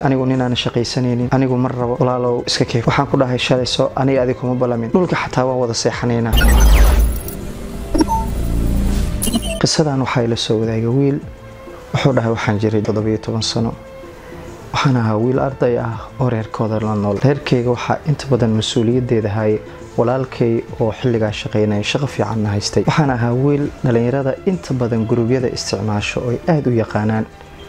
anigu ninaan shaqaysanaynin anigu mar rabo walaalow iska keef waxaan ku dhahay shalayso aniga adiga kuma balamin dhulka xataa waan wada seexanaynaa qisadan waxay la soo wadaagay wiil wuxuu dhahay waxaan jiray 17 sano waxaan ahaa wiil arday ah oo reerkooda la nool reerkayga waxa inta badan mas'uuliyadeeda hay walaalkay oo xilliga shaqeynay shaqo fiican haystay waxaan ahaa wiil dhalinyarada inta badan gurubyada isticmaasho oo aad u yaqaanaan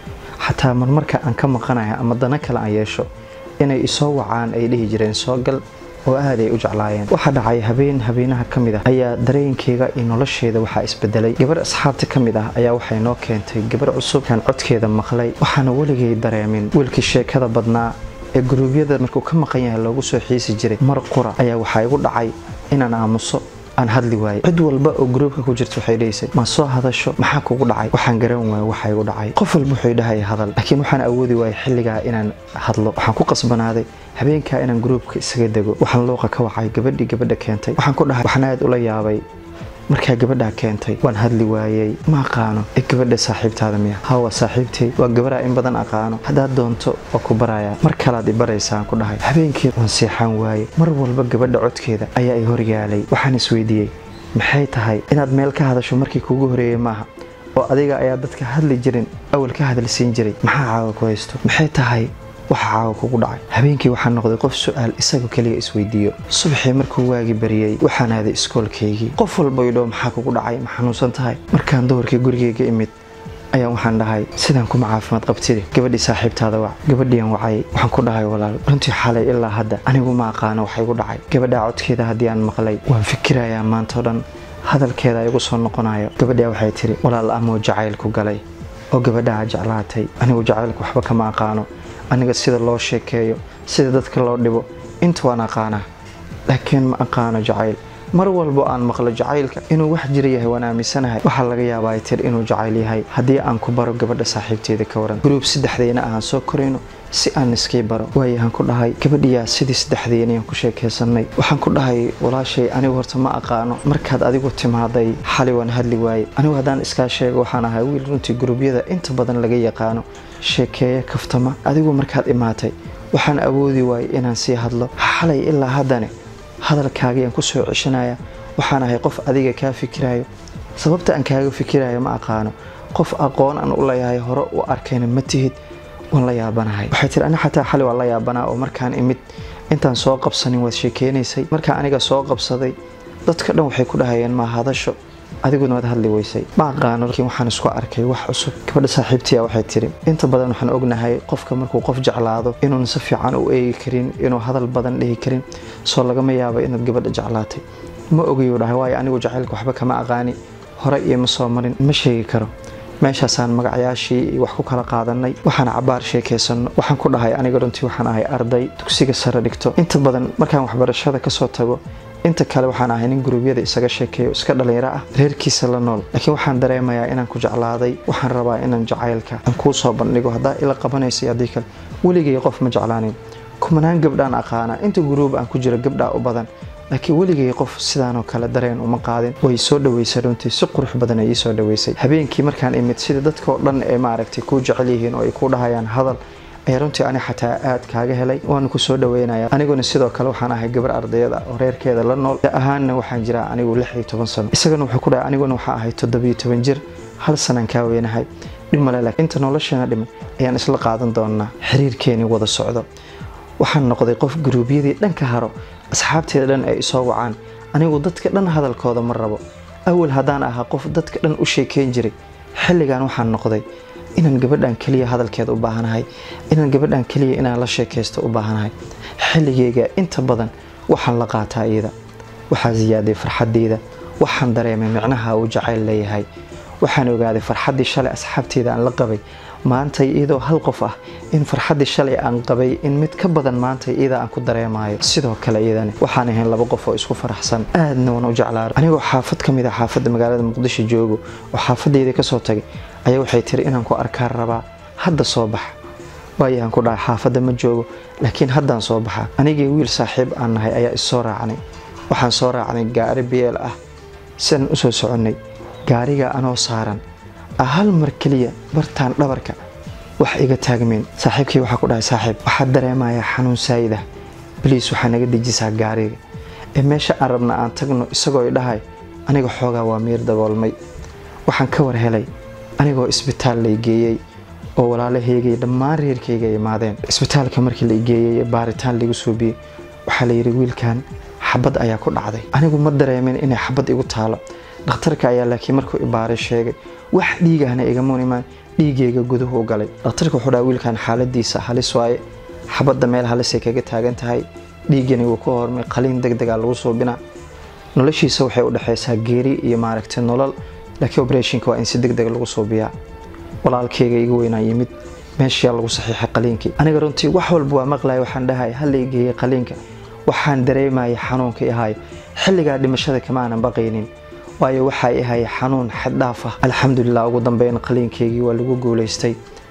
xataa marmarka aan ka maqanahay ama dana kale aan yeesho inay isoo wacaan ay dhihi jireen soo gal oo aad ay u jeclaayeen waxa dhacay habeenaha kamid ah ayaa dareenkayga iyo nolosheeda waxa isbedelay gabar asxaabta kamid ah ayaa waxay noo keentay gabar cusub kan codkeeda maqlay waxaana waligay dareemin wiilkii sheekada badnaa ee gurubyada markuu ka maqan yahay loogu soo xiisi jiray mar qura ayaa waxa igu dhacay inaan aamuso aan hadli waayay cid walba oo groupka ku jirto waxay dheysay ma soo hadasho maxaa kugu dhacay waxaan garan waayay waxa igu dhacay qof walba wuxuu dhahay hadal laakiin waxaan awoodi waayay xilliga inaan hadlo waxaan ku qasbanaaday habeenka inaan groupka isaga dago waxaan looqa ka wacay gabadha keentay waxaan ku dhahay waxaan aad ula yaabay markaa gabadha keentay waan hadli waayay ma aqaano gabadha saaxiibtaada miya hawa saaxiibtay waa gabadha in badan aqaano hadaa doonto oo ku baraya mar kale aad baraysaan ku dhahay habeenkii waan seexan waayay mar walba gabadha codkeeda ayaa ay hor yaalay waxaan isweydiiyay maxay tahay inaad meel ka hadasho markii kugu horeeyay maaha oo adiga ayaa dadka hadli jirin awal ka hadalsiin jiray maxaa caawa ku haysto maxay tahay waxa caawa kugu dhacay habeenkii waxaan noqday qof su'aal isaga kaliya isweydiiyo subaxii markuu waagi bariyay waxaan aaday iskoolkaygii qof walba uu dhaw maxaa kugu dhacay ma xanuunsan tahay markaan doorkii gurigeyga imid ayaan waxaan dhahay sidaan kuma caafimaad qabtid gabadhii saaxiibtaada wac gabadhiyan wacay waxaan ku dhahay walaal runtii xalay ilaa hadda anigu ma aqaan waxa igu dhacay gabadha codkeeda hadii aan maqlay waan fikirayaa maanta dhan hadalkeeda igu soo noqonayo gabadhiya waxay tiri walaal amoo jacayl ku galay oo gabadha jeclaatay anigu jacaylku waxba kama aqaano aniga sida loo sheekeeyo sida dadka loo dhibo inta waan aqaana laakiin ma aqaano jacayl mar walba aan maqlo jacaylka inuu wax jira yahay waan aaminsanahay waxa laga yaabaa tir inuu jacayl yahay hadii aan ku baro gabadha saaxiibteeda ka waran group saddexdeena aan soo koreyno si aan iskii baro waayahan ku dhahay gabadhiya sidii saddexdeena ku sheekeysanay waxaan ku dhahay walaashay anigu horta ma aqaano markaad adigu timaaday xali waan hadli waayay anigu hadaan iska sheego waxaan ahay wiil runtii gruubyada inta badan laga yaqaano sheekeeya kaftama adigu markaad imaatay waxaan awoodi waayay inaan sii hadlo xalay ilaa haddana hadalkaaga aan ku soo ceshanaya waxaan ahay qof adiga ka fikirayo sababta aan kaaga fikirayo ma aqaano qof aqoon aan u leeyahay hore u arkayna ma tihid waan la yaabanahay waxay tiri ana xataa xalay waan la yaabanaa oo markaan imid intaan soo qabsanin waad sheekeenaysay marka aniga soo qabsaday dadka dhan waxay ku dhahayeen ma hadasho adiguna wad hadli weysay ma aqaano laakiin waxaan isku arkay wax cusub gabadha saaxiibtiya waxay tiri inta badan waxaan ognahay qofka markuu qof jeclaado inuu si fiican u eegi karin inuu hadal badan dhihi karin soo laga ma yaabo inaad gabadha jeclaatay ma ogayo dhahay waayo anigu jacaylka waxba kama aqaani hore iyo ma soo marin ma sheegi karo meeshaasaan magacayaashii wax ku kala qaadanay waxaan cabaar sheekeysano waxaan ku dhahay aniga runtii waxaan ahay arday dugsiga sare dhigto inta badan markaan waxbarashada ka soo tago inta kale waxaan ahay nin gruubyada isaga sheekeeyo iska dhalinyaro ah reerkiisa la nool laakiin waxaan dareemayaa inaan ku jeclaaday waxaan rabaa inaan jacaylka aan ku soo bandhigo hadaa ila qabanaysa hadii kale waligay qof ma jeclaanin kumanaan gabdhaan aqaana inta gruub aan ku jiro gabdha u badan laakiin waligay qof sidaan oo kale dareen uma qaadin way soo dhaweysay runtii si qurux badan ay soo dhaweysay habeenkii markaan imid sida dadka oo dhan ee maaragtay ku jecel yihiin oo ay ku dhahayaan hadal ay runtii ani xataa aad kaaga helay waan ku soo dhaweynaya aniguna sidoo kale waxaan ahay gabar ardayda oo reerkeeda la nool ahaana waxaan jiraa anigu 16 sano isagana wuxuu ku dhahay aniguna waxaan ahay 17 jir hal sanan ka weynahay dhimale laakiin inta nolosheena dhiman ayaan isla qaadan doonaa xiriirkeeni wada socdo waxaan noqday qof gruubyadii dhanka haro asxaabteeda dhan ay soo wacaan anigu dadka dhan hadalkooda ma rabo awal hadaan ahaa qof dadka dhan u sheekeyn jiray xilligan waxaan noqday inaan gabadhan kaliya hadalkeeda u baahanahay inaan gabadhan kaliya inaan la sheekeysto u baahanahay xilligeyga inta badan waxaan la qaataa iyada waxa ziyaaday farxadeeda waxaan dareemay macnaha uu jacayl leeyahay waxaan ogaaday farxadii shalay asxaabteeda aan la qabay maanta iyadoo hal qof ah in farxadii shalay aan qabay in mid ka badan maanta iyada aan ku dareemayo sidoo kale iyadana waxaan ahayn laba qof oo isku faraxsan aadna waan u jeclaa anigoo xaafad kamid ah xaafadda magaalada Muqdisho joogo oo xaafadeeda ka soo tagay ayaa waxay tiri inaan ku arkaa rabaa hadda soo bax waayaan ku dhahay xaafadda ma joogo laakiin haddaan soo baxa anigii wiil saaxiib aan nahay ayaa is soo raacnay waxaan soo raacnay gaari beel ah san u soo soconay gaariga anoo saaran hal mar kaliya bartaan dhabarka wax iga taagmeen saaxiibkii waxa ku dhahay saaxiib waxa dareemaya xanuun saayida biliis waxa naga dejisaa gaariga meesha aan rabna aan tagno isagoo i dhahay aniga xoogaa waa miir daboolmay waxaan ka war helay anigoo isbitaal la geeyay oo walaalahayga dhammaan reerkayga imaadeen isbitaalka markii la geeyay baaritaan lagu soo biyay waxa la yiri wiilkan xabad ayaa ku dhacday anigu ma dareemin inay xabad igu taalo dhakhtarka ayaa laakiin markuu ibaaray sheegay wax dhiigahna iga muunimaan dhiigayga guduhu galay dhakhtarka wuxuu dhahay wiilkan xaaladiisa halis waaye xabadda meel halis ay kaga taagan tahay dhiigani uu ku hormay qaliin degdeg ah lagu soo binaa noloshiisa waxay u dhaxaysaa geeri iyo maaragtay nolol laakiin operationka waa in si degdeg lagu soo biyaa walaalkayga iga weynaa yimid meeshii lagu saxiixay qaliinkii aniga runtii wax walba waa maqlay waxaan dhahay hal la geeyay qaliinka waxaan dareemay xanuunka yahay xilliga dhimashada kama aanan baqaynin waayo waxa yahay xanuun xad dhaaf ah alxamdulillah ugu dambeyn qaliinkaygii waa lagu guuleystay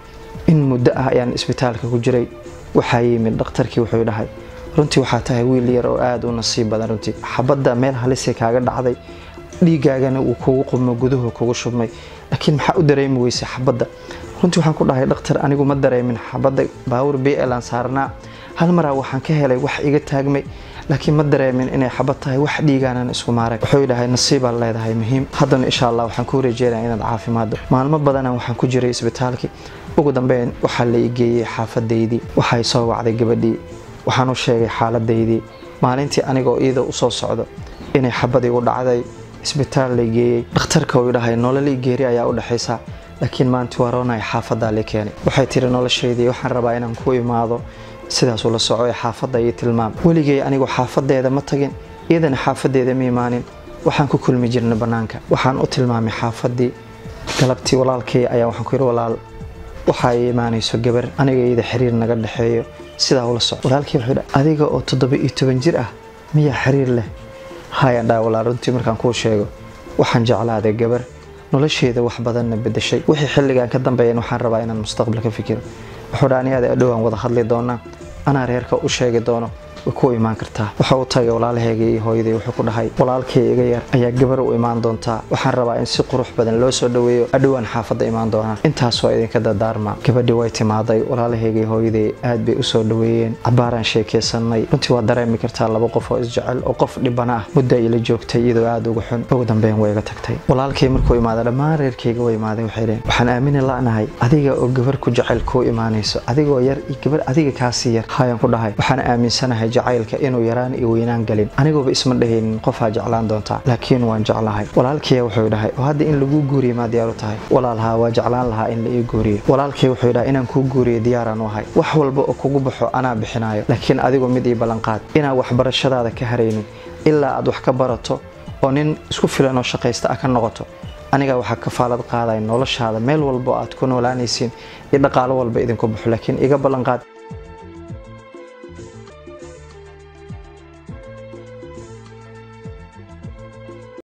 in muddo ah ayaan isbitaalka ku jiray waxa yimid dhakhtarkii wuxuu dhahay runtii waxa tahay wiil yar oo aad u nasiib badan runtii xabadda meel halis kaaga dhacday dhiigaagana uu kugu qubmo guduhu kugu shubmay laakiin waxa u dareemi weysay xabadda runtii waxaan ku dhahay dhakhtar anigu ma dareemin xabadda baawur BL aan saarnaa hal mar waxaan ka helay wax iga taagmay laakiin ma dareemin inay xabad tahay wax dhiigaanan isku maaray wuxuu dhahay nasiib aan leedahay muhiim haddana insha Allah waxaan ku rajeynayaa inaad caafimaado maalmo badan waxaan ku jiray isbitaalkii ugu dambeyn waxa la igeeyay xaafadeydii waxay soo wacday gabadhii waxaan u sheegay xaaladaydii maalintii anigoo iyada u soo socdo inay xabad igu dhacday isbitaal la geeyay dhakhtarka uu dhahay nolol geeri ayaa u dhaxaysa laakiin maanta waroonay xaafada la keenay waxay tiri nolosheedii waxaan rabaa inaan ku imaado sidaas uu la socday xaafada iyo tilmaam waligay anigu xaafadeeda ma tagin iyadana xaafadeeda ma imaanin waxaan ku kulmi jirnay banaanka waxaan u tilmaamay xaafadii galabtii walaalkay ayaa waxaan ku yiri walaal waxa ay imaanayso gabar aniga iyada xiriir naga dhaxeeyo sidaa ula socdo walaalkay wuxuu dhahay adiga oo 17 jir ah miya xiriir leh hayaan dhaw walaal runtii markaan ku sheego waxaan jeclaaday gabar nolosheeda wax badan bedeshay wixii xilligan ka dambeeyay waxaan rabaa inaan mustaqbalka fikiro wuxuu dhaanay dhawaan wada hadli doona ana reerka u sheegi doono ku imaan kartaa waxa uu tagay walaalahayga iyo hooyaday wuxuu ku dhahay walaalkay iga yar ayaa gabar u imaan doonta waxaan rabaa in si qurux badan loo soo dhaweeyo dhawaan xaafada imaan doona intaas waa idinka dardaarma gabadhi way timaaday walaalahayga iyo hooyaday aad bay u soo dhaweeyeen cabaaraan sheekeysanay runtii waa dareemi kartaa laba qof oo isjecel oo qof dhibana ah muddo ila joogtay iyadoo aad ugu xun ugu dambeyn way iga tagtay walaalkay markuu imaaday dhammaan reerkayga way imaaday waxay leeyihiin waxaan aamin laanahay adiga oo gabar ku jecel ku imaanayso adigoo yar iyo gabar adiga kaasi yar hayaan ku dhahay waxaan aaminsanahay jacaylka inuu yaraan iyo weynaan galin anigooba isma dhahayn qof aa jeclaan doonta laakiin waan jeclahay walaalkay wuxuu dhahay oo hadda in lagu guuriyo ma diyaar u tahay walaalha waa jeclaan lahaa in la ii guuriyo walaalkay wuxuu dhahay inaan ku guuriyo diyaaraan u ahay wax walba oo kugu baxo anaa bixinayo laakiin adigu mid ii balan qaad inaa waxbarashadaada ka hareynin ilaa aad wax ka barato oo nin isku filan oo shaqaysta ah ka noqoto aniga waxa ka faalad qaaday noloshaada meel walba aad ku noolaanaysiin iyo dhaqaale walba idinku baxo laakiin iga balan qaad